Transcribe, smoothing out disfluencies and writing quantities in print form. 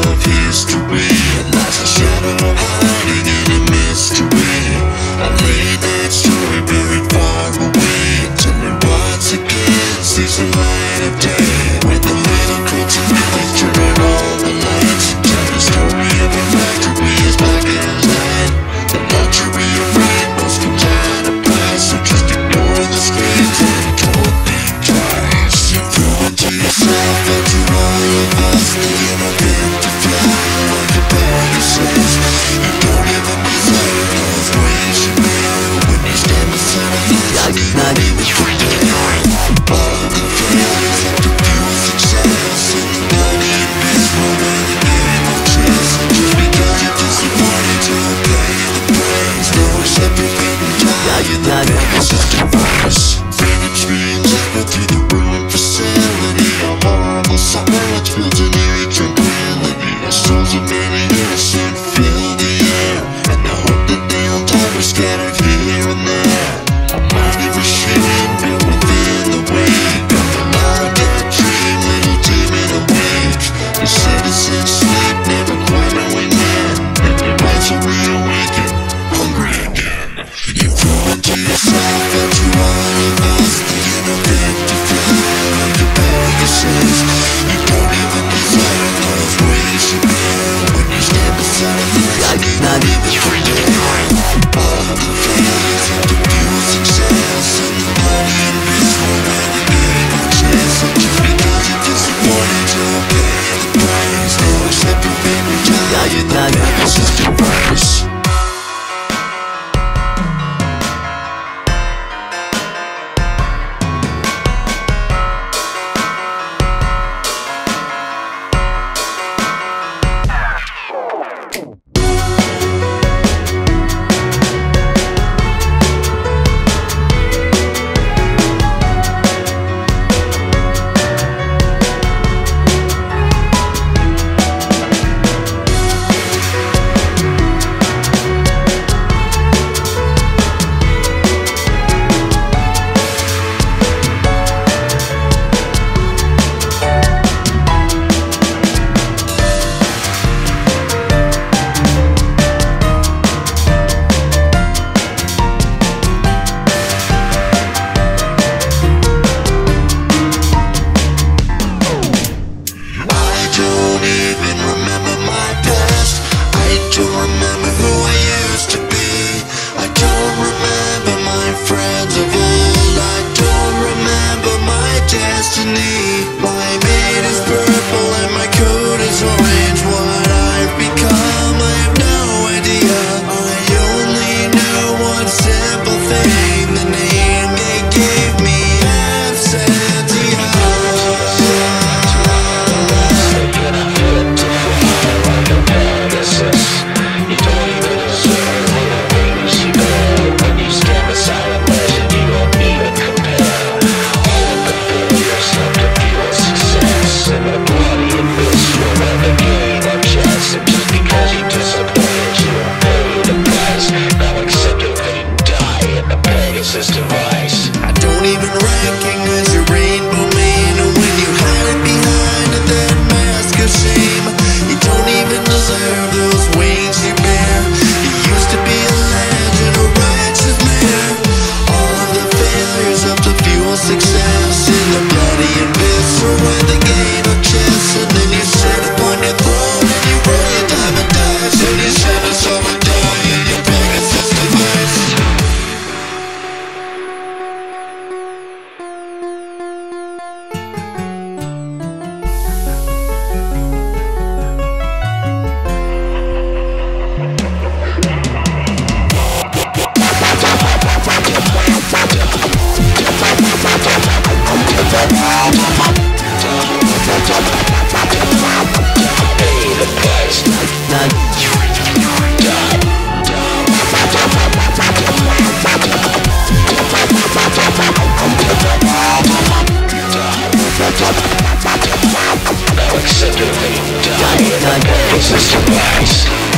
of history, and that's a shadow hiding in a mystery. I lay that story buried far away until it once again sees the light of day. When the little curtain really turn all the lights, tell the story of a factory as black as night. The luxury of rainbows comes at a price, so just ignore the screams and don't think twice. You prove it to yourself that you're all of us, thinking of him to fly like a Pegasus. You don't even deserve those ways you made when you stand beside a house, you don't even pretend. All the failures have to fuel success, and the money and biz will run the game of chess. Just because you're disappointed, you'll pay the price. No accepting people die in the Pegasus device. Faded dreams echo through the ruined facility. A horrible silence builds an eerie tranquility. The souls of many innocent fill the air, and the hope that they'll die were scattered here and there. A mighty machine built within the wake of the loud dead dream, little demon awake. The citizens sleep, never quite knowing when, and your minds will reawaken, hungry again. You prove it to yourself that you are of us, thinking of it to fly like a Pegasus. You don't even deserve those ways you made when you stand beside a house, you don't even pretend. All of the failures have to fuel success, and the money and biz will run the game of chess. And just because you're disappointed, you'll pay the price. No accepting paper die in the Pegasus device. Now accept your fate, die in the Pegasus device.